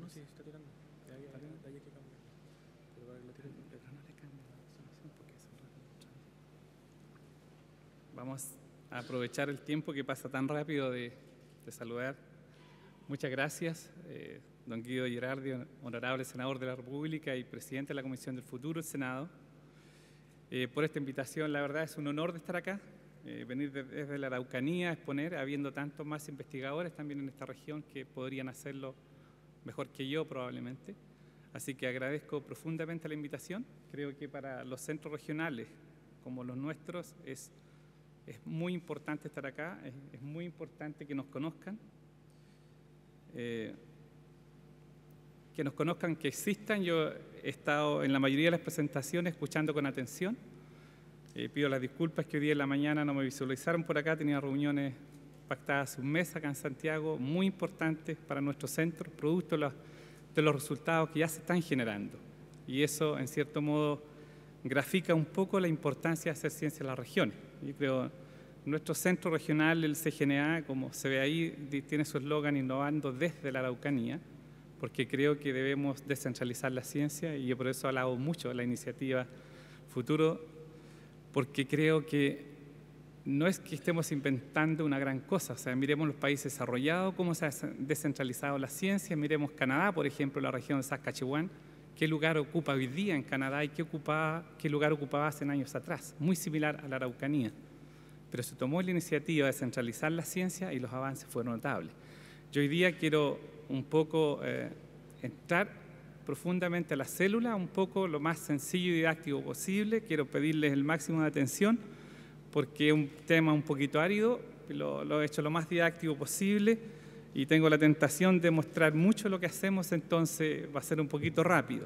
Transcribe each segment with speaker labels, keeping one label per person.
Speaker 1: no, sí, está tirando. De ahí hay que cambiar. Pero para que lo tire.
Speaker 2: Pero no le cambie la resolución porque es un rato mostrando. Vamos a aprovechar el tiempo que pasa tan rápido de saludar. Muchas gracias, don Guido Girardi, honorable senador de la República y presidente de la Comisión del Futuro del Senado, por esta invitación. La verdad es un honor de estar acá, venir desde la Araucanía a exponer, habiendo tantos más investigadores también en esta región que podrían hacerlo mejor que yo probablemente. Así que agradezco profundamente la invitación. Creo que para los centros regionales como los nuestros es muy importante estar acá, es muy importante que nos conozcan, que existan. Yo he estado en la mayoría de las presentaciones escuchando con atención. Pido las disculpas que hoy día en la mañana no me visualizaron por acá, tenía reuniones pactadas un mes acá en Santiago, muy importantes para nuestro centro, producto de los resultados que ya se están generando. Y eso, en cierto modo, grafica un poco la importancia de hacer ciencia en las regiones. Yo creo nuestro centro regional, el CGNA, como se ve ahí, tiene su eslogan innovando desde la Araucanía, porque creo que debemos descentralizar la ciencia y yo por eso alabo mucho la iniciativa Futuro, porque creo que no es que estemos inventando una gran cosa. O sea, miremos los países desarrollados, cómo se ha descentralizado la ciencia, miremos Canadá, por ejemplo, la región de Saskatchewan, qué lugar ocupa hoy día en Canadá y qué lugar ocupaba hace años atrás, muy similar a la Araucanía. Pero se tomó la iniciativa de centralizar la ciencia y los avances fueron notables. Yo hoy día quiero un poco entrar profundamente a la célula, un poco lo más sencillo y didáctico posible. Quiero pedirles el máximo de atención porque es un tema un poquito árido, lo he hecho lo más didáctico posible y tengo la tentación de mostrar mucho lo que hacemos, entonces va a ser un poquito rápido.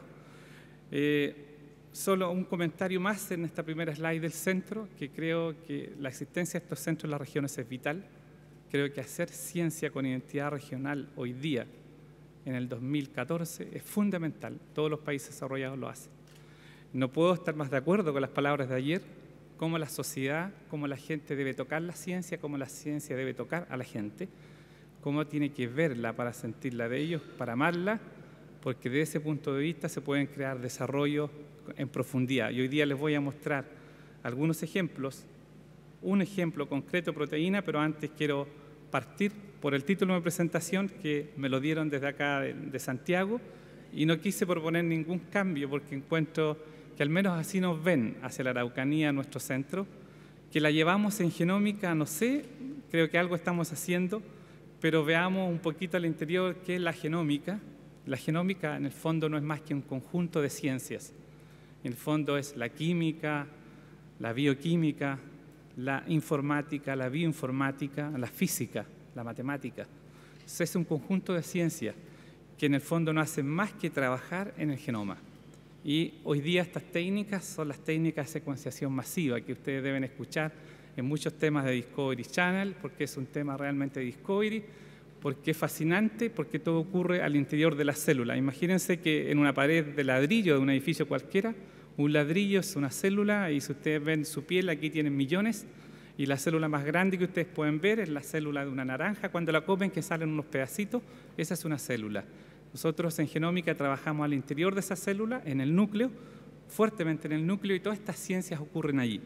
Speaker 2: Solo un comentario más en esta primera slide del centro, que creo que la existencia de estos centros en las regiones es vital. Creo que hacer ciencia con identidad regional hoy día, en el 2014, es fundamental. Todos los países desarrollados lo hacen. No puedo estar más de acuerdo con las palabras de ayer, cómo la sociedad, cómo la gente debe tocar la ciencia, cómo la ciencia debe tocar a la gente, cómo tiene que verla para sentirla de ellos, para amarla, porque desde ese punto de vista se pueden crear desarrollos en profundidad. Y hoy día les voy a mostrar algunos ejemplos, un ejemplo concreto, proteína, pero antes quiero partir por el título de mi presentación, que me lo dieron desde acá de Santiago, y no quise proponer ningún cambio porque encuentro que al menos así nos ven hacia la Araucanía, nuestro centro, que la llevamos en genómica, no sé, creo que algo estamos haciendo, pero veamos un poquito al interior qué es la genómica. La genómica en el fondo no es más que un conjunto de ciencias. En el fondo es la química, la bioquímica, la informática, la bioinformática, la física, la matemática. Entonces, es un conjunto de ciencias que en el fondo no hacen más que trabajar en el genoma. Y hoy día estas técnicas son las técnicas de secuenciación masiva que ustedes deben escuchar en muchos temas de Discovery Channel, porque es un tema realmente de Discovery, porque es fascinante, porque todo ocurre al interior de la célula. Imagínense que en una pared de ladrillo de un edificio cualquiera, un ladrillo es una célula y si ustedes ven su piel, aquí tienen millones, y la célula más grande que ustedes pueden ver es la célula de una naranja. Cuando la comen, que salen unos pedacitos, esa es una célula. Nosotros en genómica trabajamos al interior de esa célula, en el núcleo, fuertemente en el núcleo, y todas estas ciencias ocurren allí.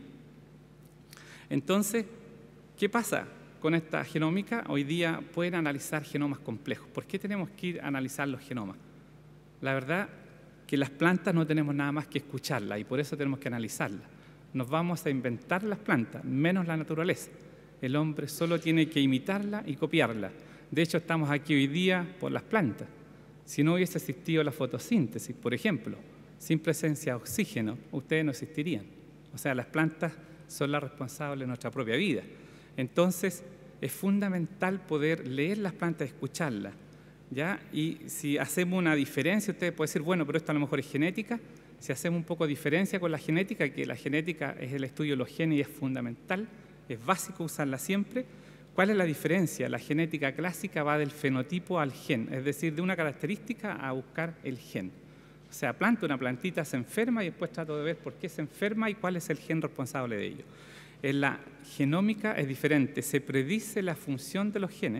Speaker 2: Entonces, ¿qué pasa con esta genómica? Hoy día pueden analizar genomas complejos. ¿Por qué tenemos que ir a analizar los genomas? La verdad que las plantas no tenemos nada más que escucharlas y por eso tenemos que analizarlas. Nos vamos a inventar las plantas, menos la naturaleza. El hombre solo tiene que imitarla y copiarla. De hecho, estamos aquí hoy día por las plantas. Si no hubiese existido la fotosíntesis, por ejemplo, sin presencia de oxígeno, ustedes no existirían. O sea, las plantas son las responsables de nuestra propia vida. Entonces, es fundamental poder leer las plantas y escucharlas, ¿ya? Y si hacemos una diferencia, ustedes pueden decir, bueno, pero esto a lo mejor es genética. Si hacemos un poco de diferencia con la genética, que la genética es el estudio de los genes y es fundamental, es básico usarla siempre. ¿Cuál es la diferencia? La genética clásica va del fenotipo al gen, es decir, de una característica a buscar el gen. O sea, una plantita se enferma y después trato de ver por qué se enferma y cuál es el gen responsable de ello. En la genómica es diferente, se predice la función de los genes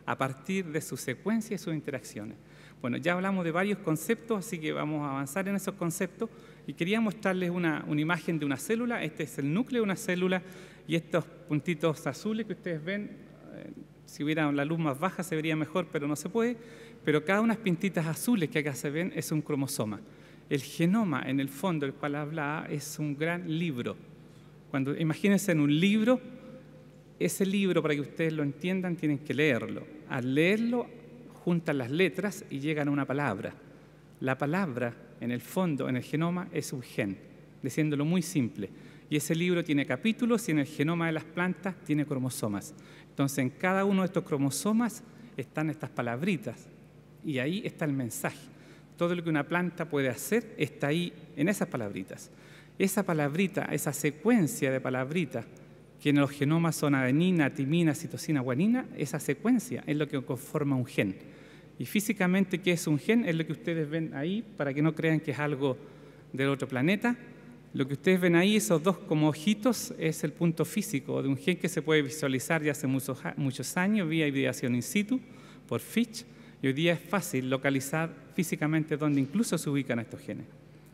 Speaker 2: a partir de su secuencia y sus interacciones. Bueno, ya hablamos de varios conceptos, así que vamos a avanzar en esos conceptos y quería mostrarles una imagen de una célula. Este es el núcleo de una célula y estos puntitos azules que ustedes ven, si hubiera la luz más baja se vería mejor, pero no se puede, pero cada una de las pintitas azules que acá se ven es un cromosoma. El genoma, en el fondo, del cual hablaba, es un gran libro. Cuando imagínense en un libro, ese libro, para que ustedes lo entiendan, tienen que leerlo. Al leerlo, juntan las letras y llegan a una palabra. La palabra, en el fondo, en el genoma, es un gen, diciéndolo muy simple. Y ese libro tiene capítulos y en el genoma de las plantas tiene cromosomas. Entonces, en cada uno de estos cromosomas están estas palabritas y ahí está el mensaje. Todo lo que una planta puede hacer está ahí en esas palabritas. Esa palabrita, esa secuencia de palabritas, que en los genomas son adenina, timina, citosina, guanina, esa secuencia es lo que conforma un gen. Y físicamente, ¿qué es un gen? Es lo que ustedes ven ahí, para que no crean que es algo del otro planeta. Lo que ustedes ven ahí, esos dos como ojitos, es el punto físico de un gen que se puede visualizar ya hace muchos años vía ideación in situ, por Fitch, y hoy día es fácil localizar físicamente dónde incluso se ubican estos genes.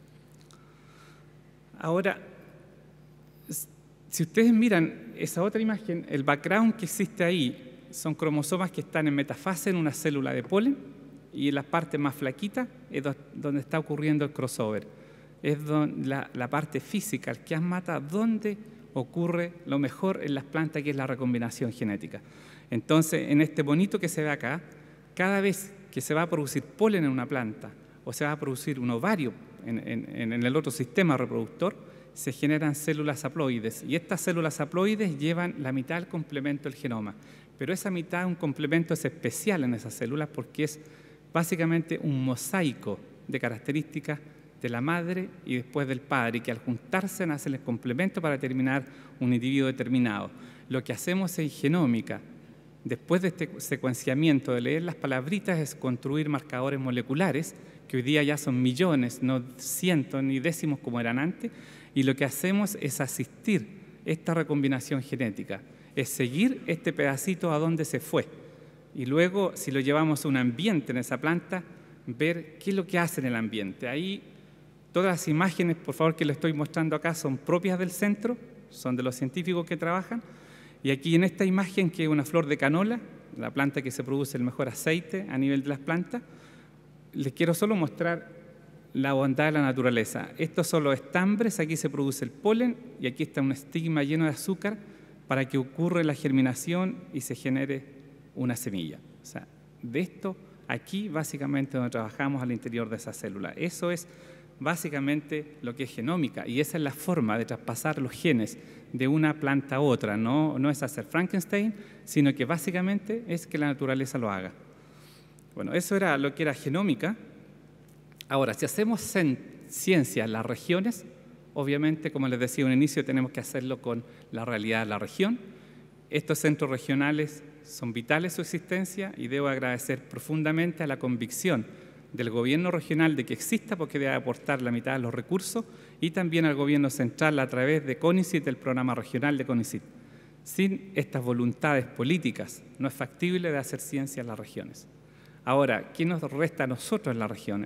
Speaker 2: Ahora, si ustedes miran esa otra imagen, el background que existe ahí son cromosomas que están en metafase en una célula de polen y en la parte más flaquita es donde está ocurriendo el crossover. Es la parte física, el quiasmata, donde ocurre lo mejor en las plantas, que es la recombinación genética. Entonces, en este bonito que se ve acá, cada vez que se va a producir polen en una planta o se va a producir un ovario en el otro sistema reproductor, se generan células haploides y estas células haploides llevan la mitad del complemento del genoma. Pero esa mitad, un complemento, es especial en esas células porque es básicamente un mosaico de características de la madre y después del padre, que al juntarse hacen el complemento para determinar un individuo determinado. Lo que hacemos en genómica, después de este secuenciamiento, de leer las palabritas, es construir marcadores moleculares, que hoy día ya son millones, no cientos ni décimos como eran antes, y lo que hacemos es asistir esta recombinación genética, es seguir este pedacito a donde se fue. Y luego, si lo llevamos a un ambiente en esa planta, ver qué es lo que hace en el ambiente. Ahí, todas las imágenes, por favor, que les estoy mostrando acá son propias del centro, son de los científicos que trabajan. Y aquí en esta imagen, que es una flor de canola, la planta que se produce el mejor aceite a nivel de las plantas, les quiero solo mostrar la bondad de la naturaleza. Estos son los estambres, aquí se produce el polen y aquí está un estigma lleno de azúcar para que ocurra la germinación y se genere una semilla. O sea, de esto aquí básicamente donde trabajamos al interior de esa célula. Eso es básicamente lo que es genómica y esa es la forma de traspasar los genes de una planta a otra. No es hacer Frankenstein, sino que básicamente es que la naturaleza lo haga. Bueno, eso era lo que era genómica. Ahora, si hacemos ciencia en las regiones, obviamente, como les decía al inicio, tenemos que hacerlo con la realidad de la región. Estos centros regionales son vitales su existencia y debo agradecer profundamente a la convicción del gobierno regional de que exista, porque debe aportar la mitad de los recursos, y también al gobierno central a través de CONICYT, el programa regional de CONICYT. Sin estas voluntades políticas no es factible de hacer ciencia en las regiones. Ahora, ¿qué nos resta a nosotros en la región?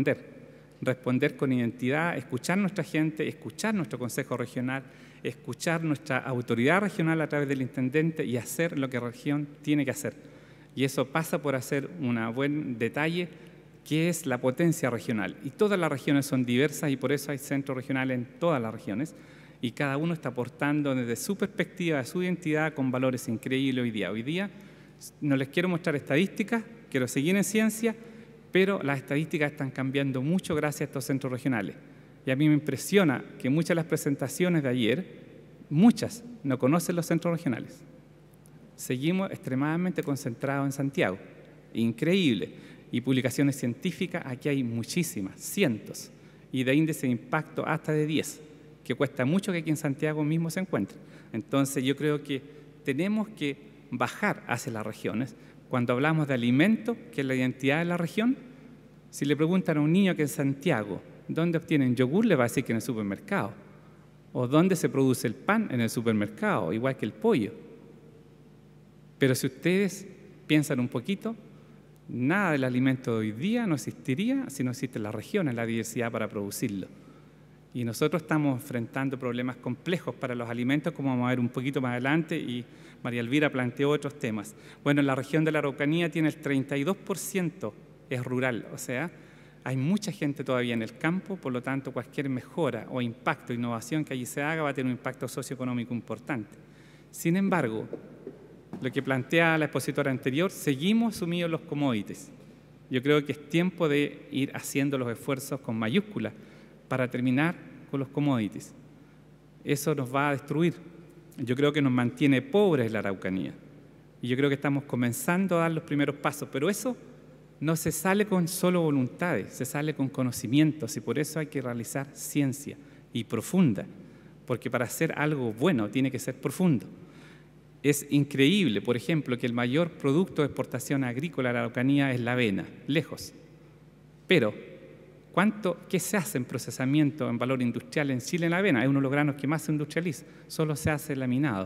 Speaker 2: Responder con identidad, escuchar a nuestra gente, escuchar nuestro consejo regional, escuchar nuestra autoridad regional a través del intendente y hacer lo que la región tiene que hacer. Y eso pasa por hacer un buen detalle, que es la potencia regional. Y todas las regiones son diversas y por eso hay centros regionales en todas las regiones y cada uno está aportando desde su perspectiva, de su identidad, con valores increíbles hoy día. Hoy día no les quiero mostrar estadísticas, quiero seguir en ciencia, pero las estadísticas están cambiando mucho gracias a estos centros regionales. Y a mí me impresiona que muchas de las presentaciones de ayer, muchas no conocen los centros regionales. Seguimos extremadamente concentrados en Santiago, increíble. Y publicaciones científicas, aquí hay muchísimas, cientos, y de índice de impacto hasta de 10, que cuesta mucho que aquí en Santiago mismo se encuentre. Entonces yo creo que tenemos que bajar hacia las regiones. Cuando hablamos de alimento, que es la identidad de la región, si le preguntan a un niño que en Santiago, ¿dónde obtienen yogur?, le va a decir que en el supermercado. O ¿dónde se produce el pan? En el supermercado, igual que el pollo. Pero si ustedes piensan un poquito, nada del alimento de hoy día no existiría si no existen las regiones, la diversidad para producirlo. Y nosotros estamos enfrentando problemas complejos para los alimentos, como vamos a ver un poquito más adelante, y María Elvira planteó otros temas. Bueno, en la región de la Araucanía tiene el 32% es rural, o sea, hay mucha gente todavía en el campo, por lo tanto, cualquier mejora o impacto, innovación que allí se haga va a tener un impacto socioeconómico importante. Sin embargo, lo que plantea la expositora anterior, seguimos sumidos en los commodities. Yo creo que es tiempo de ir haciendo los esfuerzos con mayúsculas para terminar con los commodities. Eso nos va a destruir. Yo creo que nos mantiene pobres la Araucanía. Y yo creo que estamos comenzando a dar los primeros pasos, pero eso no se sale con solo voluntades, se sale con conocimientos, y por eso hay que realizar ciencia y profunda, porque para hacer algo bueno tiene que ser profundo. Es increíble, por ejemplo, que el mayor producto de exportación agrícola de la Araucanía es la avena, lejos. Pero, ¿qué se hace en procesamiento en valor industrial en Chile en la avena? Es uno de los granos que más se industrializa, solo se hace laminado.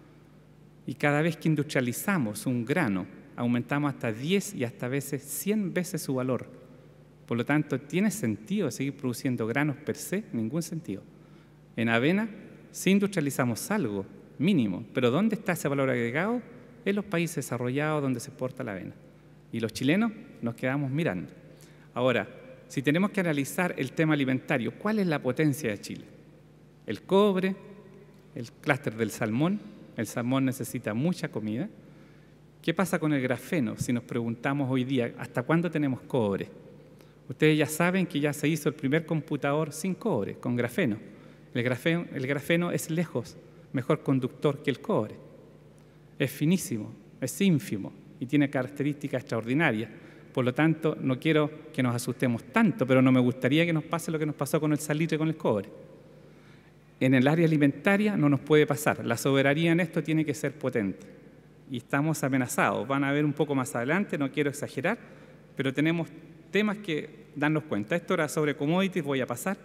Speaker 2: Y cada vez que industrializamos un grano, aumentamos hasta 10 y hasta veces 100 veces su valor. Por lo tanto, ¿tiene sentido seguir produciendo granos per se? Ningún sentido. En avena, sí industrializamos algo mínimo, pero ¿dónde está ese valor agregado? En los países desarrollados donde se exporta la avena. Y los chilenos nos quedamos mirando. Ahora, si tenemos que analizar el tema alimentario, ¿cuál es la potencia de Chile? El cobre, el clúster del salmón. El salmón necesita mucha comida. ¿Qué pasa con el grafeno? Si nos preguntamos hoy día, ¿hasta cuándo tenemos cobre? Ustedes ya saben que ya se hizo el primer computador sin cobre, con grafeno. El grafeno es lejos mejor conductor que el cobre. Es finísimo, es ínfimo y tiene características extraordinarias. Por lo tanto, no quiero que nos asustemos tanto, pero no me gustaría que nos pase lo que nos pasó con el salitre y con el cobre. En el área alimentaria no nos puede pasar. La soberanía en esto tiene que ser potente. Y estamos amenazados. Van a ver un poco más adelante, no quiero exagerar, pero tenemos temas que darnos cuenta. Esto era sobre commodities, voy a pasar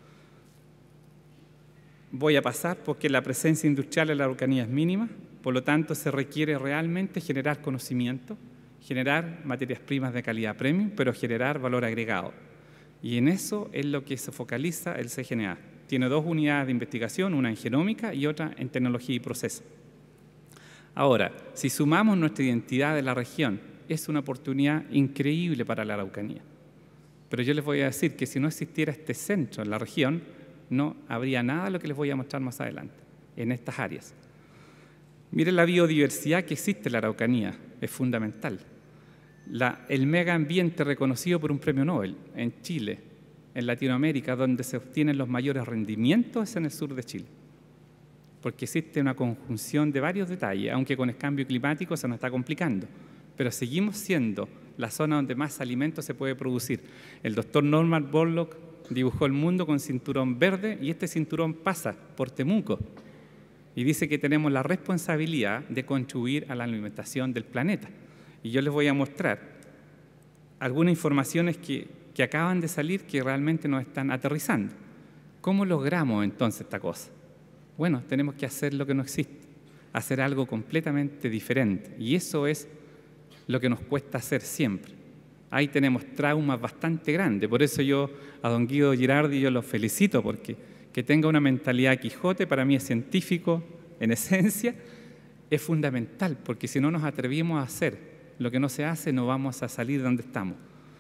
Speaker 2: porque la presencia industrial en la Araucanía es mínima, por lo tanto se requiere realmente generar conocimiento, generar materias primas de calidad premium, pero generar valor agregado. Y en eso es lo que se focaliza el CGNA. Tiene 2 unidades de investigación, una en genómica y otra en tecnología y proceso. Ahora, si sumamos nuestra identidad de la región, es una oportunidad increíble para la Araucanía. Pero yo les voy a decir que si no existiera este centro en la región, no habría nada de lo que les voy a mostrar más adelante, en estas áreas. Miren la biodiversidad que existe en la Araucanía, es fundamental. El mega ambiente reconocido por un premio Nobel en Chile, en Latinoamérica, donde se obtienen los mayores rendimientos, es en el sur de Chile. Porque existe una conjunción de varios detalles, aunque con el cambio climático se nos está complicando. Pero seguimos siendo la zona donde más alimentos se puede producir. El doctor Norman Borlaug dibujó el mundo con cinturón verde y este cinturón pasa por Temuco. Y dice que tenemos la responsabilidad de contribuir a la alimentación del planeta. Y yo les voy a mostrar algunas informaciones que acaban de salir que realmente nos están aterrizando. ¿Cómo logramos entonces esta cosa? Bueno, tenemos que hacer lo que no existe, hacer algo completamente diferente. Y eso es lo que nos cuesta hacer siempre. Ahí tenemos traumas bastante grandes. Por eso yo a don Guido Girardi yo lo felicito, porque que tenga una mentalidad Quijote, para mí es científico en esencia, es fundamental, porque si no nos atrevimos a hacer lo que no se hace, no vamos a salir de donde estamos.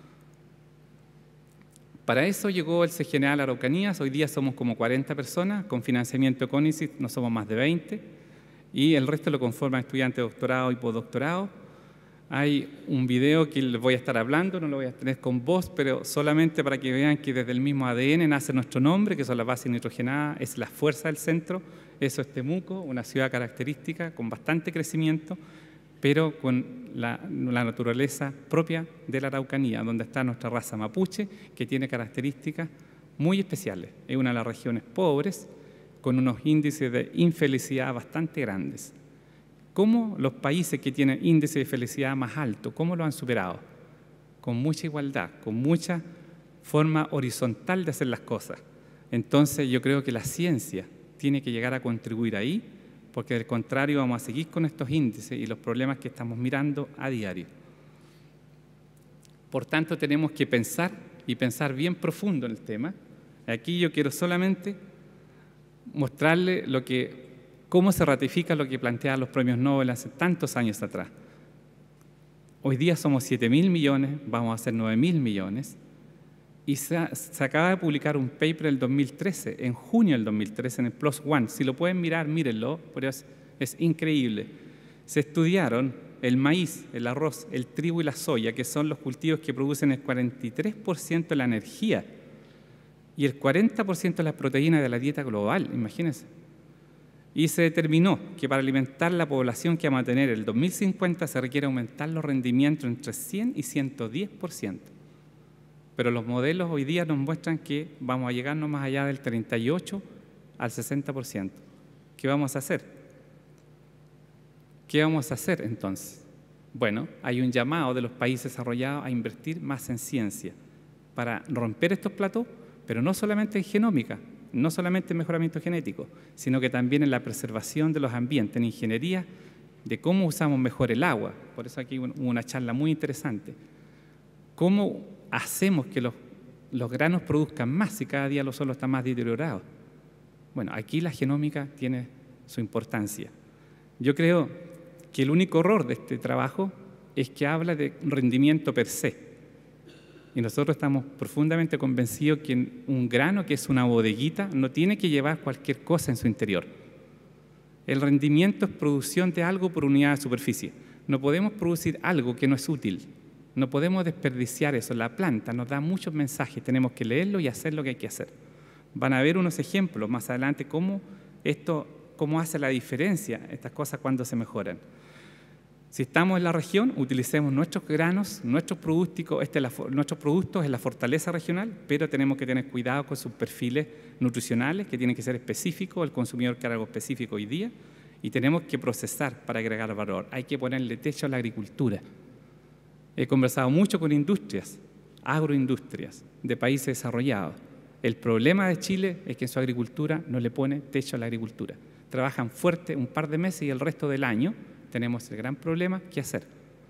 Speaker 2: Para eso llegó el CGNA a la Araucanía. Hoy día somos como 40 personas, con financiamiento CONICYT no somos más de 20, y el resto lo conforman estudiantes de doctorado y postdoctorado. Hay un video que les voy a estar hablando, no lo voy a tener con voz, pero solamente para que vean que desde el mismo ADN nace nuestro nombre, que son las bases nitrogenadas, es la fuerza del centro. Eso es Temuco, una ciudad característica con bastante crecimiento, pero con la naturaleza propia de la Araucanía, donde está nuestra raza mapuche, que tiene características muy especiales. Es una de las regiones pobres, con unos índices de infelicidad bastante grandes. ¿Cómo los países que tienen índice de felicidad más alto, cómo lo han superado? Con mucha igualdad, con mucha forma horizontal de hacer las cosas. Entonces yo creo que la ciencia tiene que llegar a contribuir ahí porque del contrario vamos a seguir con estos índices y los problemas que estamos mirando a diario. Por tanto, tenemos que pensar y pensar bien profundo en el tema. Aquí yo quiero solamente mostrarle cómo se ratifica lo que planteaban los premios Nobel hace tantos años atrás. Hoy día somos 7.000 millones, vamos a ser 9.000 millones, y se acaba de publicar un paper en el 2013, en junio del 2013, en el PLOS ONE. Si lo pueden mirar, mírenlo, porque es increíble. Se estudiaron el maíz, el arroz, el trigo y la soya, que son los cultivos que producen el 43% de la energía y el 40% de las proteínas de la dieta global, imagínense. Y se determinó que para alimentar la población que vamos a tener en el 2050 se requiere aumentar los rendimientos entre 100 y 110%. Pero los modelos hoy día nos muestran que vamos a llegar no más allá del 38 al 60%. ¿Qué vamos a hacer? ¿Qué vamos a hacer entonces? Bueno, hay un llamado de los países desarrollados a invertir más en ciencia para romper estos platós, pero no solamente en genómica, no solamente en mejoramiento genético, sino que también en la preservación de los ambientes, en ingeniería, de cómo usamos mejor el agua. Por eso aquí hubo una charla muy interesante. ¿Cómo hacemos que los granos produzcan más si cada día los suelos están más deteriorados? Bueno, aquí la genómica tiene su importancia. Yo creo que el único error de este trabajo es que habla de rendimiento per se. Y nosotros estamos profundamente convencidos que un grano, que es una bodeguita, no tiene que llevar cualquier cosa en su interior. El rendimiento es producción de algo por unidad de superficie. No podemos producir algo que no es útil. No podemos desperdiciar eso. La planta nos da muchos mensajes, tenemos que leerlo y hacer lo que hay que hacer. Van a ver unos ejemplos más adelante cómo hace la diferencia estas cosas cuando se mejoran. Si estamos en la región, utilicemos nuestros granos, nuestros productos en la fortaleza regional, pero tenemos que tener cuidado con sus perfiles nutricionales, que tienen que ser específicos, el consumidor quiere algo específico hoy día, y tenemos que procesar para agregar valor. Hay que ponerle techo a la agricultura. He conversado mucho con industrias, agroindustrias de países desarrollados. El problema de Chile es que en su agricultura no le pone techo a la agricultura. Trabajan fuerte un par de meses y el resto del año tenemos el gran problema, ¿qué hacer?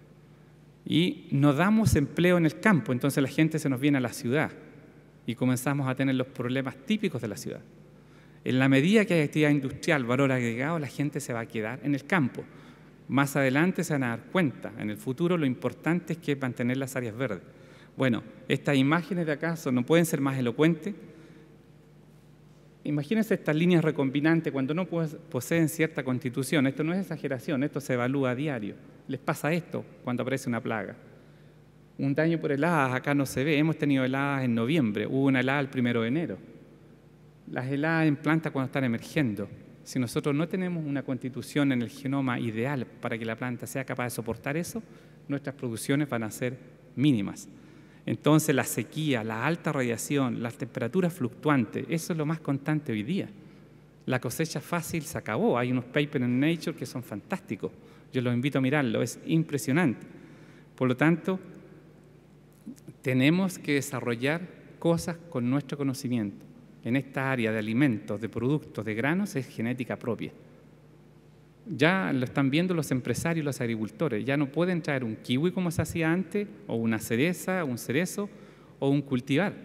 Speaker 2: Y no damos empleo en el campo, entonces la gente se nos viene a la ciudad y comenzamos a tener los problemas típicos de la ciudad. En la medida que hay actividad industrial, valor agregado, la gente se va a quedar en el campo. Más adelante se van a dar cuenta, en el futuro lo importante es que mantener las áreas verdes. Bueno, estas imágenes de acá no pueden ser más elocuentes. Imagínense estas líneas recombinantes cuando no poseen cierta constitución. Esto no es exageración, esto se evalúa a diario. Les pasa esto cuando aparece una plaga. Un daño por heladas acá no se ve. Hemos tenido heladas en noviembre, hubo una helada el 1 de enero. Las heladas en planta cuando están emergiendo. Si nosotros no tenemos una constitución en el genoma ideal para que la planta sea capaz de soportar eso, nuestras producciones van a ser mínimas. Entonces la sequía, la alta radiación, las temperaturas fluctuantes, eso es lo más constante hoy día. La cosecha fácil se acabó. Hay unos papers en Nature que son fantásticos. Yo los invito a mirarlo, es impresionante. Por lo tanto, tenemos que desarrollar cosas con nuestro conocimiento. En esta área de alimentos, de productos, de granos, es genética propia. Ya lo están viendo los empresarios y los agricultores. Ya no pueden traer un kiwi como se hacía antes, o una cereza, un cerezo, o un cultivar.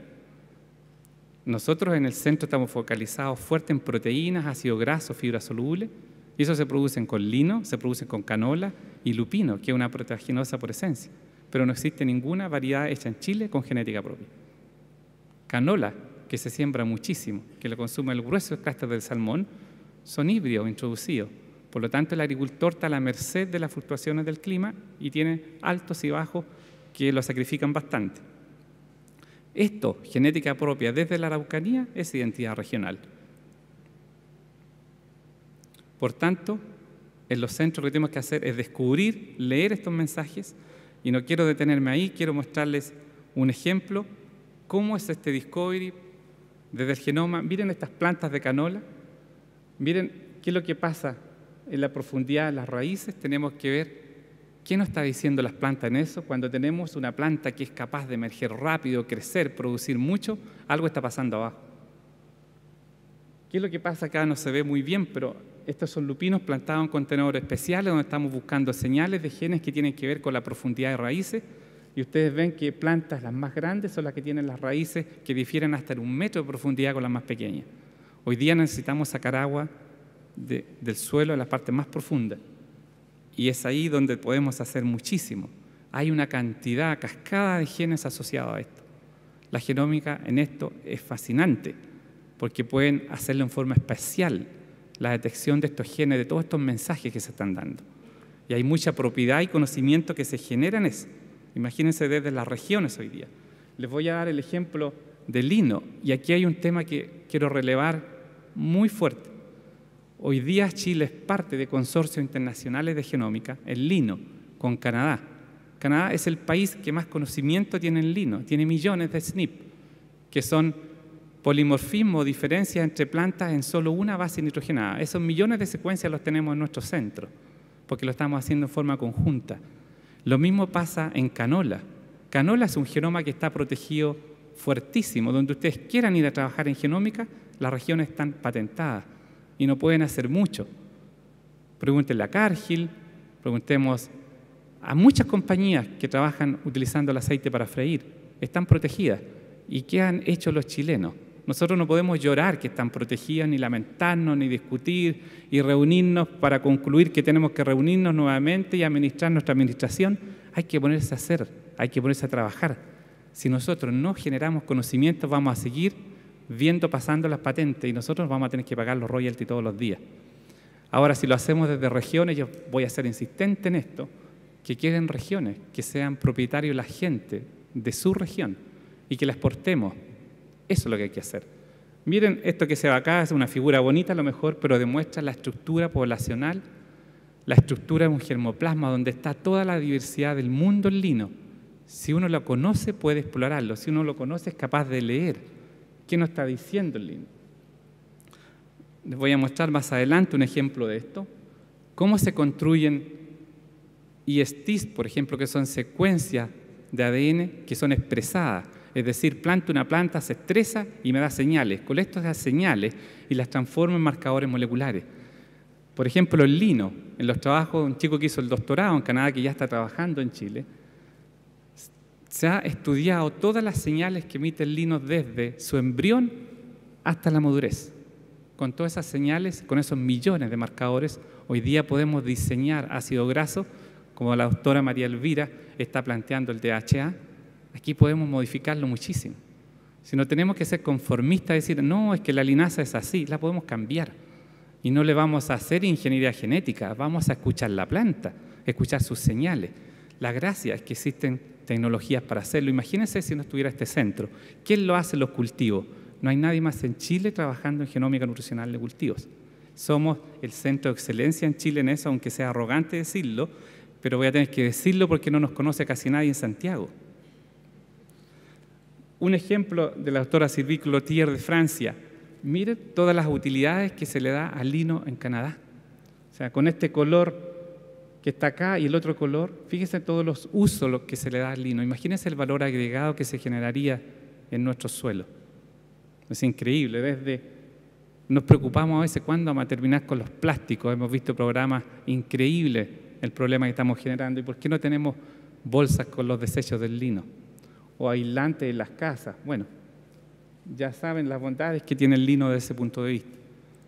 Speaker 2: Nosotros en el centro estamos focalizados fuerte en proteínas, ácidos grasos, fibras solubles, y eso se producen con lino, se producen con canola y lupino, que es una proteaginosa por esencia. Pero no existe ninguna variedad hecha en Chile con genética propia. Canola, que se siembra muchísimo, que lo consume el grueso del clúster del salmón, son híbridos introducidos. Por lo tanto, el agricultor está a la merced de las fluctuaciones del clima y tiene altos y bajos que lo sacrifican bastante. Esto, genética propia desde la Araucanía, es identidad regional. Por tanto, en los centros lo que tenemos que hacer es descubrir, leer estos mensajes, y no quiero detenerme ahí, quiero mostrarles un ejemplo, cómo es este discovery desde el genoma. Miren estas plantas de canola, miren qué es lo que pasa en la profundidad de las raíces. Tenemos que ver qué nos está diciendo las plantas en eso. Cuando tenemos una planta que es capaz de emerger rápido, crecer, producir mucho, algo está pasando abajo. ¿Qué es lo que pasa acá? No se ve muy bien, pero estos son lupinos plantados en contenedores especiales donde estamos buscando señales de genes que tienen que ver con la profundidad de raíces. Y ustedes ven que plantas las más grandes son las que tienen las raíces que difieren hasta en 1 metro de profundidad con las más pequeñas. Hoy día necesitamos sacar agua del suelo de la parte más profunda. Y es ahí donde podemos hacer muchísimo. Hay una cantidad, cascada de genes asociados a esto. La genómica en esto es fascinante, porque pueden hacerlo en forma especial, la detección de estos genes, de todos estos mensajes que se están dando. Y hay mucha propiedad y conocimiento que se genera en eso. Imagínense desde las regiones hoy día. Les voy a dar el ejemplo del lino, y aquí hay un tema que quiero relevar muy fuerte. Hoy día Chile es parte de consorcios internacionales de genómica, el lino, con Canadá. Canadá es el país que más conocimiento tiene en lino, tiene millones de SNP, que son polimorfismo o diferencias entre plantas en solo una base nitrogenada. Esos millones de secuencias los tenemos en nuestro centro, porque lo estamos haciendo en forma conjunta. Lo mismo pasa en canola. Canola es un genoma que está protegido fuertísimo. Donde ustedes quieran ir a trabajar en genómica, las regiones están patentadas y no pueden hacer mucho. Pregúntenle a Cargill, preguntemos a muchas compañías que trabajan utilizando el aceite para freír. Están protegidas. ¿Y qué han hecho los chilenos? Nosotros no podemos llorar que están protegidas, ni lamentarnos, ni discutir y reunirnos para concluir que tenemos que reunirnos nuevamente y administrar nuestra administración. Hay que ponerse a hacer, hay que ponerse a trabajar. Si nosotros no generamos conocimiento, vamos a seguir viendo pasando las patentes y nosotros vamos a tener que pagar los royalties todos los días. Ahora, si lo hacemos desde regiones, yo voy a ser insistente en esto, que queden regiones, que sean propietarios la gente de su región y que la exportemos. Eso es lo que hay que hacer. Miren, esto que se ve acá es una figura bonita a lo mejor, pero demuestra la estructura poblacional, la estructura de un germoplasma donde está toda la diversidad del mundo en lino. Si uno lo conoce, puede explorarlo. Si uno lo conoce, es capaz de leer qué nos está diciendo el lino. Les voy a mostrar más adelante un ejemplo de esto. Cómo se construyen ISTs, por ejemplo, que son secuencias de ADN que son expresadas. Es decir, planto una planta, se estresa y me da señales. Colecto esas señales y las transformo en marcadores moleculares. Por ejemplo, el lino, en los trabajos, un chico que hizo el doctorado en Canadá, que ya está trabajando en Chile, se ha estudiado todas las señales que emite el lino desde su embrión hasta la madurez. Con todas esas señales, con esos millones de marcadores, hoy día podemos diseñar ácido graso, como la doctora María Elvira está planteando el DHA. Aquí podemos modificarlo muchísimo. Si no tenemos que ser conformistas, decir, no, es que la linasa es así, la podemos cambiar. Y no le vamos a hacer ingeniería genética, vamos a escuchar la planta, escuchar sus señales. La gracia es que existen tecnologías para hacerlo. Imagínense si no estuviera este centro. ¿Quién lo hace los cultivos? No hay nadie más en Chile trabajando en genómica nutricional de cultivos. Somos el centro de excelencia en Chile en eso, aunque sea arrogante decirlo, pero voy a tener que decirlo porque no nos conoce casi nadie en Santiago. Un ejemplo de la doctora Sylvie Cloutier de Francia. Mire todas las utilidades que se le da al lino en Canadá. O sea, con este color que está acá y el otro color, fíjense todos los usos que se le da al lino. Imagínense el valor agregado que se generaría en nuestro suelo. Es increíble. Nos preocupamos a veces cuándo vamos a terminar con los plásticos. Hemos visto programas increíbles, el problema que estamos generando. ¿Y por qué no tenemos bolsas con los desechos del lino? O aislantes en las casas. Bueno, ya saben las bondades que tiene el lino desde ese punto de vista.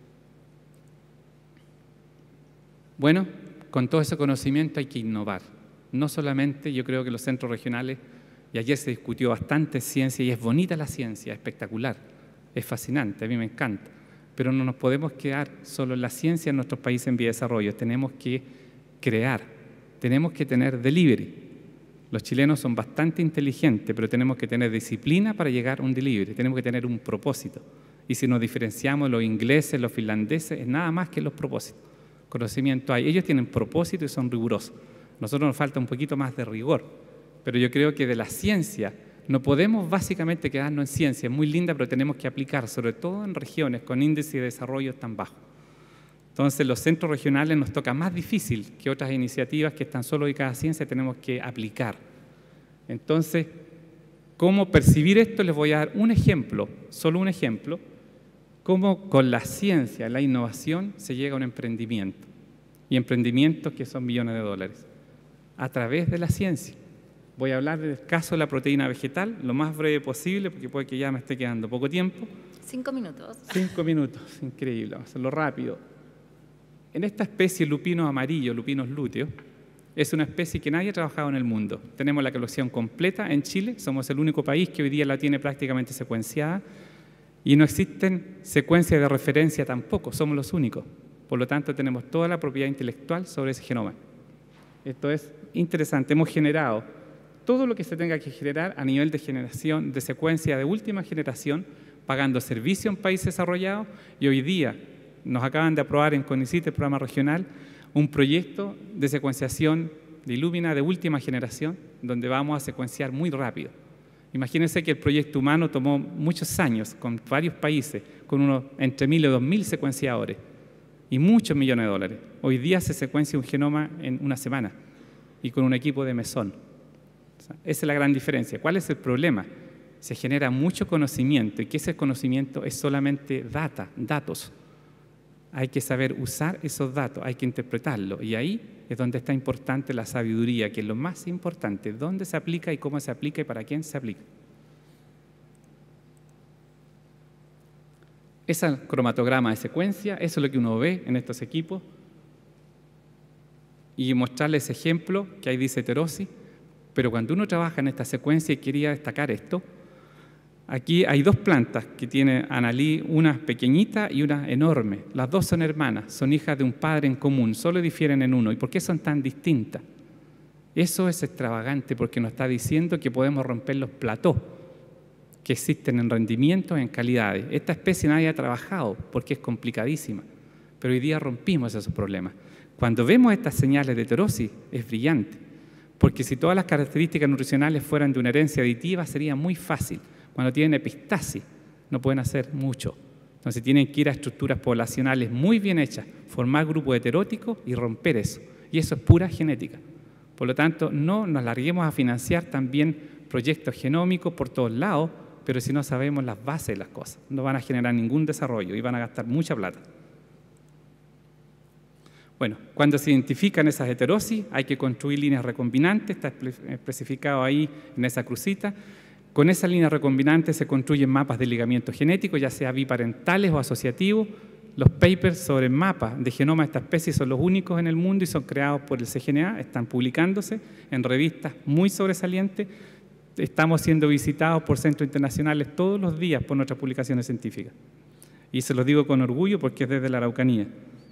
Speaker 2: Bueno, con todo ese conocimiento hay que innovar. No solamente, yo creo que los centros regionales, y ayer se discutió bastante ciencia, y es bonita la ciencia, espectacular, es fascinante, a mí me encanta, pero no nos podemos quedar solo en la ciencia en nuestros países en vía de desarrollo, tenemos que crear, tenemos que tener delivery. Los chilenos son bastante inteligentes, pero tenemos que tener disciplina para llegar a un delivery, tenemos que tener un propósito. Y si nos diferenciamos los ingleses, los finlandeses, es nada más que los propósitos. Conocimiento hay. Ellos tienen propósito y son rigurosos. Nosotros nos falta un poquito más de rigor. Pero yo creo que de la ciencia no podemos básicamente quedarnos en ciencia. Es muy linda, pero tenemos que aplicar, sobre todo en regiones con índice de desarrollo tan bajo. Entonces, los centros regionales nos toca más difícil que otras iniciativas que están solo dedicadas a ciencia, tenemos que aplicar. Entonces, ¿cómo percibir esto? Les voy a dar un ejemplo, solo un ejemplo, cómo con la ciencia, la innovación, se llega a un emprendimiento. Y emprendimientos que son millones de dólares. A través de la ciencia. Voy a hablar del caso de la proteína vegetal, lo más breve posible, porque puede que ya me esté quedando poco tiempo.
Speaker 3: 5 minutos.
Speaker 2: 5 minutos, increíble, vamos a hacerlo rápido. En esta especie lupino amarillo, lupinos lúteos, es una especie que nadie ha trabajado en el mundo. Tenemos la colección completa en Chile, somos el único país que hoy día la tiene prácticamente secuenciada y no existen secuencias de referencia tampoco, somos los únicos. Por lo tanto, tenemos toda la propiedad intelectual sobre ese genoma. Esto es interesante, hemos generado todo lo que se tenga que generar a nivel de generación de secuencia de última generación, pagando servicio en países desarrollados, y hoy día nos acaban de aprobar en CONICYT, el programa regional, un proyecto de secuenciación de Illumina de última generación, donde vamos a secuenciar muy rápido. Imagínense que el proyecto humano tomó muchos años, con varios países, con unos entre 1.000 y 2.000 secuenciadores, y muchos millones de dólares. Hoy día se secuencia un genoma en una semana, y con un equipo de mesón. O sea, esa es la gran diferencia. ¿Cuál es el problema? Se genera mucho conocimiento, y que ese conocimiento es solamente datos. Hay que saber usar esos datos, hay que interpretarlos, y ahí es donde está importante la sabiduría, que es lo más importante, dónde se aplica y cómo se aplica y para quién se aplica. Ese cromatograma de secuencia, eso es lo que uno ve en estos equipos, y mostrarles ese ejemplo que ahí dice heterosis, pero cuando uno trabaja en esta secuencia, y quería destacar esto, aquí hay 2 plantas que tiene Annalí, una pequeñita y una enorme. Las 2 son hermanas, son hijas de un padre en común, solo difieren en uno. ¿Y por qué son tan distintas? Eso es extravagante porque nos está diciendo que podemos romper los platós que existen en rendimientos, en calidades. Esta especie nadie ha trabajado porque es complicadísima, pero hoy día rompimos esos problemas. Cuando vemos estas señales de heterosis es brillante, porque si todas las características nutricionales fueran de una herencia aditiva sería muy fácil. Cuando tienen epistasis no pueden hacer mucho. Entonces tienen que ir a estructuras poblacionales muy bien hechas, formar grupos heteróticos y romper eso. Y eso es pura genética. Por lo tanto, no nos larguemos a financiar también proyectos genómicos por todos lados, pero si no sabemos las bases de las cosas, no van a generar ningún desarrollo y van a gastar mucha plata. Bueno, cuando se identifican esas heterosis, hay que construir líneas recombinantes, está especificado ahí en esa crucita. Con esa línea recombinante se construyen mapas de ligamiento genético, ya sea biparentales o asociativos. Los papers sobre mapas de genoma de esta especie son los únicos en el mundo y son creados por el CGNA, están publicándose en revistas muy sobresalientes. Estamos siendo visitados por centros internacionales todos los días por nuestras publicaciones científicas. Y se los digo con orgullo porque es desde la Araucanía.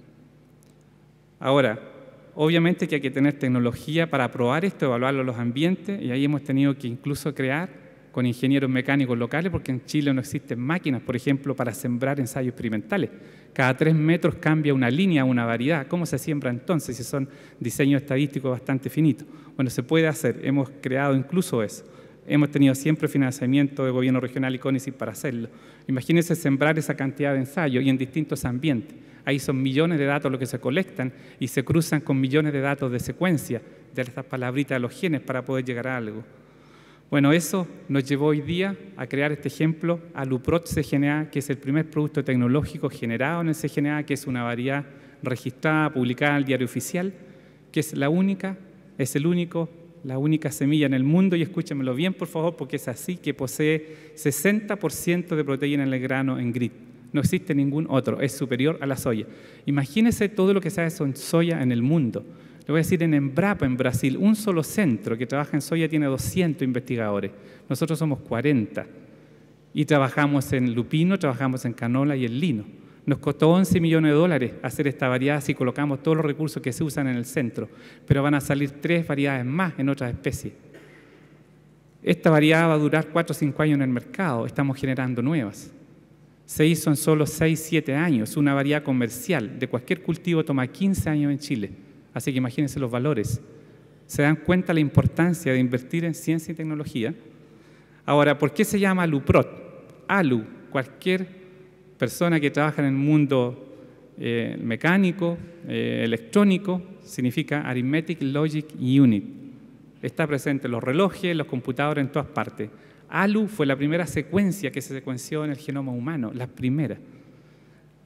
Speaker 2: Ahora, obviamente que hay que tener tecnología para probar esto, evaluarlo en los ambientes, y ahí hemos tenido que incluso crear con ingenieros mecánicos locales, porque en Chile no existen máquinas, por ejemplo, para sembrar ensayos experimentales. Cada 3 metros cambia una línea, una variedad. ¿Cómo se siembra entonces si son diseños estadísticos bastante finitos? Bueno, se puede hacer, hemos creado incluso eso. Hemos tenido siempre financiamiento de gobierno regional y CONICYT para hacerlo. Imagínense sembrar esa cantidad de ensayos y en distintos ambientes. Ahí son millones de datos los que se colectan y se cruzan con millones de datos de secuencia de estas palabritas de los genes para poder llegar a algo. Bueno, eso nos llevó hoy día a crear este ejemplo, Aluprot CGNA, que es el primer producto tecnológico generado en el CGNA, que es una variedad registrada, publicada en el Diario Oficial, que es la única semilla en el mundo, y escúchenmelo bien, por favor, porque es así, que posee 60% de proteína en el grano en GRIT. No existe ningún otro, es superior a la soya. Imagínense todo lo que se hace en soya en el mundo. Le voy a decir, en Embrapa, en Brasil, un solo centro que trabaja en soya tiene 200 investigadores. Nosotros somos 40. Y trabajamos en lupino, trabajamos en canola y en lino. Nos costó 11 millones de dólares hacer esta variedad si colocamos todos los recursos que se usan en el centro. Pero van a salir 3 variedades más en otras especies. Esta variedad va a durar 4 o 5 años en el mercado. Estamos generando nuevas. Se hizo en solo 6 o 7 años. Una variedad comercial de cualquier cultivo toma 15 años en Chile. Así que imagínense los valores. ¿Se dan cuenta la importancia de invertir en ciencia y tecnología? Ahora, ¿por qué se llama Aluprot? Alu, cualquier persona que trabaja en el mundo mecánico, electrónico, significa Arithmetic Logic Unit. Está presente en los relojes, los computadores, en todas partes. ALU fue la primera secuencia que se secuenció en el genoma humano, la primera.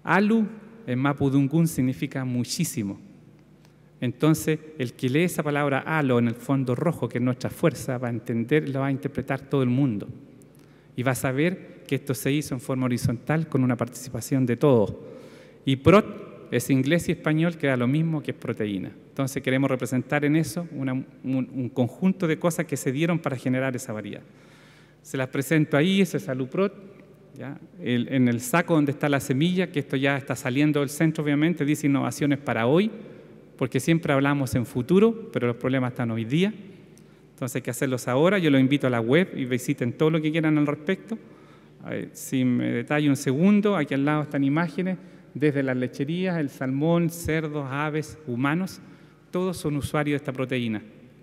Speaker 2: Alu en mapudungún significa muchísimo. Entonces, el que lee esa palabra halo en el fondo rojo, que es nuestra fuerza, va a entender, lo va a interpretar todo el mundo. Y va a saber que esto se hizo en forma horizontal con una participación de todos. Y prot es inglés y español, que da lo mismo, que es proteína. Entonces, queremos representar en eso un conjunto de cosas que se dieron para generar esa variedad. Se las presento ahí, ese es Aluprot. ¿Ya? En el saco donde está la semilla, que esto ya está saliendo del centro, obviamente, dice innovaciones para hoy, porque siempre hablamos en futuro, pero los problemas están hoy día. Entonces hay que hacerlos ahora. Yo los invito a la web y visiten todo lo que quieran al respecto. A ver, si me detallo un segundo, aquí al lado están imágenes desde las lecherías, el salmón, cerdos, aves, humanos, todos son usuarios de esta proteína.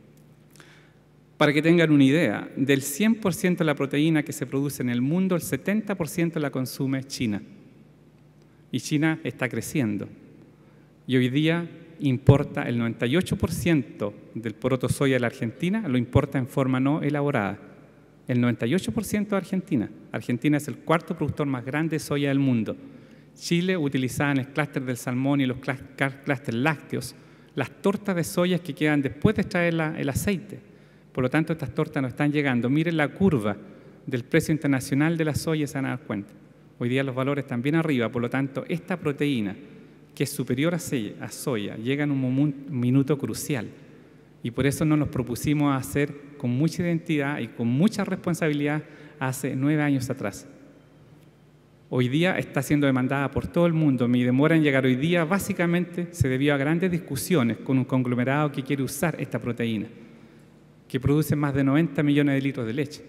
Speaker 2: Para que tengan una idea, del 100% de la proteína que se produce en el mundo, el 70% la consume China. Y China está creciendo. Y hoy día importa el 98% del poroto soya de la Argentina, lo importa en forma no elaborada. El 98% de Argentina. Argentina es el cuarto productor más grande de soya del mundo. Chile utilizaba en el clúster del salmón y los clústeres lácteos las tortas de soya que quedan después de extraer el aceite. Por lo tanto, estas tortas no están llegando. Miren la curva del precio internacional de la soya y se van a dar cuenta. Hoy día los valores están bien arriba, por lo tanto, esta proteína, que es superior a soya, llega en un minuto crucial. Y por eso nos propusimos hacer con mucha identidad y con mucha responsabilidad hace 9 años atrás. Hoy día está siendo demandada por todo el mundo. Mi demora en llegar hoy día básicamente se debió a grandes discusiones con un conglomerado que quiere usar esta proteína, que produce más de 90 millones de litros de leche.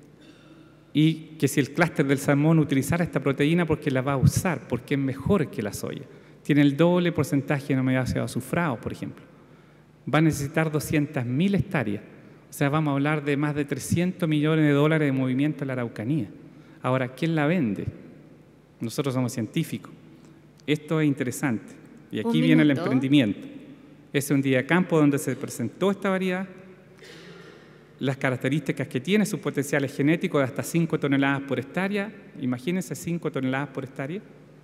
Speaker 2: Y que si el clúster del salmón utilizara esta proteína, porque la va a usar, porque es mejor que la soya. Tiene el doble porcentaje de aminoácidos azufrados, por ejemplo. Va a necesitar 200.000 hectáreas. O sea, vamos a hablar de más de 300 millones de dólares de movimiento en la Araucanía. Ahora, ¿quién la vende? Nosotros somos científicos. Esto es interesante. Y aquí viene el emprendimiento. Es un día de campo donde se presentó esta variedad, las características que tiene, sus potenciales genéticos de hasta 5 toneladas por hectárea. Imagínense 5 toneladas por hectárea.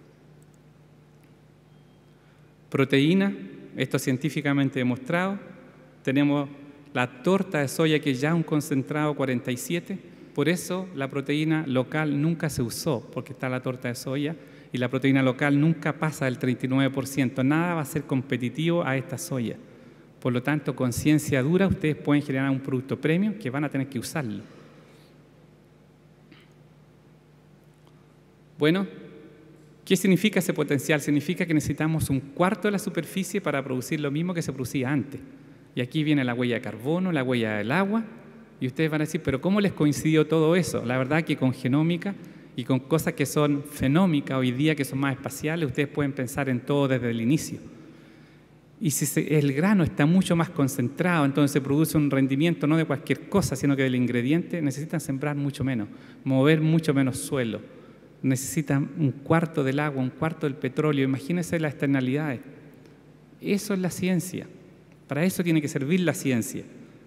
Speaker 2: Proteína, esto es científicamente demostrado. Tenemos la torta de soya, que es ya un concentrado 47. Por eso la proteína local nunca se usó, porque está la torta de soya, y la proteína local nunca pasa del 39%. Nada va a ser competitivo a esta soya. Por lo tanto, con ciencia dura, ustedes pueden generar un producto premium que van a tener que usarlo. Bueno, ¿qué significa ese potencial? Significa que necesitamos un cuarto de la superficie para producir lo mismo que se producía antes. Y aquí viene la huella de carbono, la huella del agua, y ustedes van a decir, ¿pero cómo les coincidió todo eso? La verdad que con genómica y con cosas que son fenómicas hoy día, que son más espaciales, ustedes pueden pensar en todo desde el inicio. Y si el grano está mucho más concentrado, entonces se produce un rendimiento no de cualquier cosa, sino que del ingrediente, necesitan sembrar mucho menos, mover mucho menos suelo, necesitan un cuarto del agua, un cuarto del petróleo. Imagínense las externalidades. Eso es la ciencia. Para eso tiene que servir la ciencia.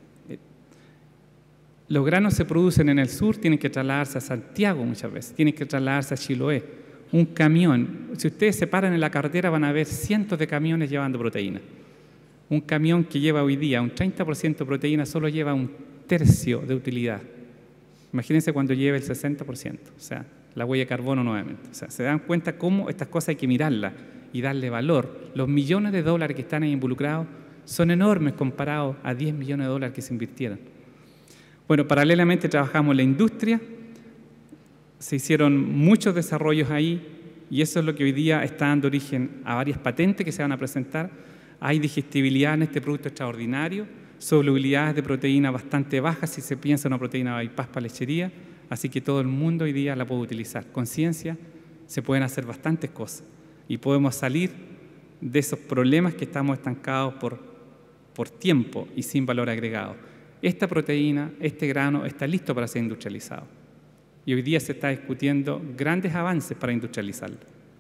Speaker 2: Los granos se producen en el sur, tienen que trasladarse a Santiago muchas veces, tienen que trasladarse a Chiloé. Un camión, si ustedes se paran en la carretera van a ver cientos de camiones llevando proteína. Un camión que lleva hoy día un 30% de proteína solo lleva un tercio de utilidad. Imagínense cuando lleve el 60%, o sea, la huella de carbono nuevamente. O sea, se dan cuenta cómo estas cosas hay que mirarlas y darle valor. Los millones de dólares que están ahí involucrados son enormes comparados a 10 millones de dólares que se invirtieron. Bueno, paralelamente trabajamos en la industria. Se hicieron muchos desarrollos ahí y eso es lo que hoy día está dando origen a varias patentes que se van a presentar. Hay digestibilidad en este producto extraordinario, solubilidades de proteína bastante bajas si se piensa en una proteína bypass para lechería, así que todo el mundo hoy día la puede utilizar. Con ciencia se pueden hacer bastantes cosas y podemos salir de esos problemas que estamos estancados por tiempo y sin valor agregado. Esta proteína, este grano está listo para ser industrializado. Y hoy día se está discutiendo grandes avances para industrializarlo.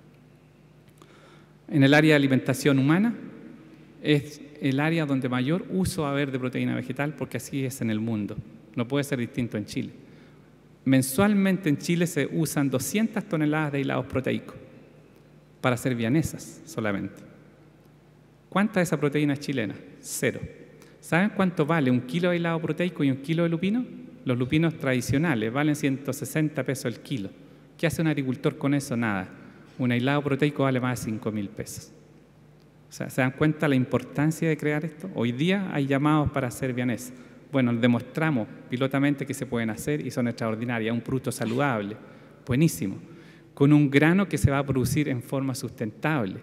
Speaker 2: En el área de alimentación humana es el área donde mayor uso va a haber de proteína vegetal, porque así es en el mundo. No puede ser distinto en Chile. Mensualmente en Chile se usan 200 toneladas de hilados proteicos. para hacer vianesas solamente. ¿Cuánta de esa proteína es chilena? 0. ¿Saben cuánto vale 1 kilo de aislado proteico y 1 kilo de lupino? Los lupinos tradicionales valen 160 pesos el kilo. ¿Qué hace un agricultor con eso? Nada. Un aislado proteico vale más de 5.000 pesos. O sea, ¿se dan cuenta la importancia de crear esto? Hoy día hay llamados para hacer vianesas. Bueno, demostramos pilotamente que se pueden hacer y son extraordinarias. Un producto saludable, buenísimo, con un grano que se va a producir en forma sustentable.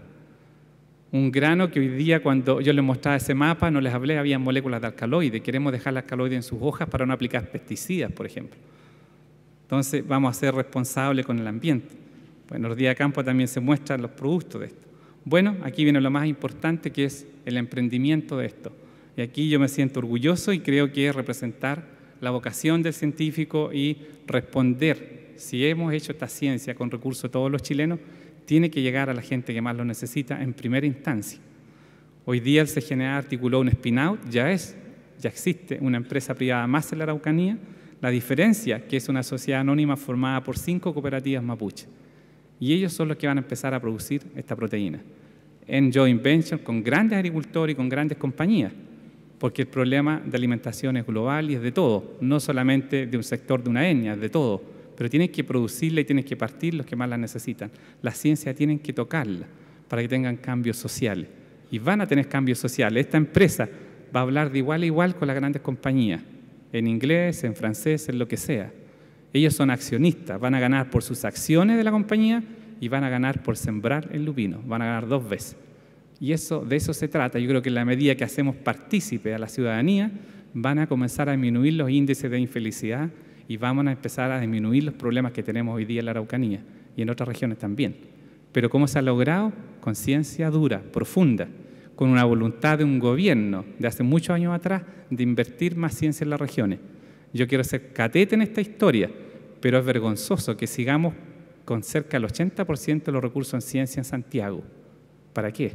Speaker 2: Un grano que hoy día, cuando yo les mostraba ese mapa, no les hablé, había moléculas de alcaloides. Queremos dejar el alcaloide en sus hojas para no aplicar pesticidas, por ejemplo. Entonces, vamos a ser responsables con el ambiente. Bueno, los días de campo también se muestran los productos de esto. Bueno, aquí viene lo más importante, que es el emprendimiento de esto. Y aquí yo me siento orgulloso y creo que es representar la vocación del científico y responder. Si hemos hecho esta ciencia con recursos de todos los chilenos, tiene que llegar a la gente que más lo necesita en primera instancia. Hoy día el CGNA articuló un spin-out, ya existe una empresa privada más en la Araucanía. La diferencia que es una sociedad anónima formada por 5 cooperativas mapuche. Y ellos son los que van a empezar a producir esta proteína en joint venture con grandes agricultores y con grandes compañías, porque el problema de alimentación es global y es de todo, no solamente de un sector de una etnia, es de todo. Pero tienen que producirla y tienen que partir los que más la necesitan. La ciencia tienen que tocarla para que tengan cambios sociales. Y van a tener cambios sociales. Esta empresa va a hablar de igual a igual con las grandes compañías, en inglés, en francés, en lo que sea. Ellos son accionistas, van a ganar por sus acciones de la compañía y van a ganar por sembrar el lupino. Van a ganar 2 veces. Y de eso se trata. Yo creo que en la medida que hacemos partícipe a la ciudadanía, van a comenzar a disminuir los índices de infelicidad y vamos a empezar a disminuir los problemas que tenemos hoy día en la Araucanía y en otras regiones también. Pero ¿cómo se ha logrado? Con ciencia dura, profunda, con una voluntad de un gobierno de hace muchos años atrás de invertir más ciencia en las regiones. Yo quiero ser catete en esta historia, pero es vergonzoso que sigamos con cerca del 80% de los recursos en ciencia en Santiago. ¿Para qué?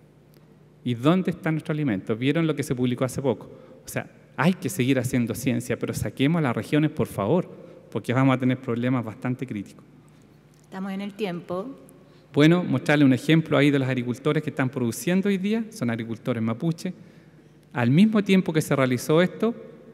Speaker 2: ¿Y dónde está nuestro alimento? ¿Vieron lo que se publicó hace poco? O sea, hay que seguir haciendo ciencia, pero saquemos a las regiones, por favor, porque vamos a tener problemas bastante críticos.
Speaker 3: Estamos en el tiempo.
Speaker 2: Bueno, mostrarle un ejemplo ahí de los agricultores que están produciendo hoy día, son agricultores mapuche. Al mismo tiempo que se realizó esto,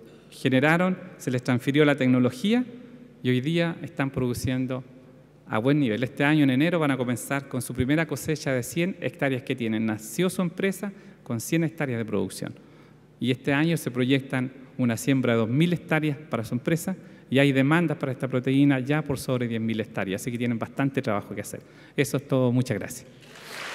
Speaker 2: se les transfirió la tecnología y hoy día están produciendo a buen nivel. Este año, en enero, van a comenzar con su primera cosecha de 100 hectáreas que tienen. Nació su empresa con 100 hectáreas de producción. Y este año se proyectan una siembra de 2.000 hectáreas para su empresa y hay demandas para esta proteína ya por sobre 10.000 hectáreas, así que tienen bastante trabajo que hacer. Eso es todo, muchas gracias.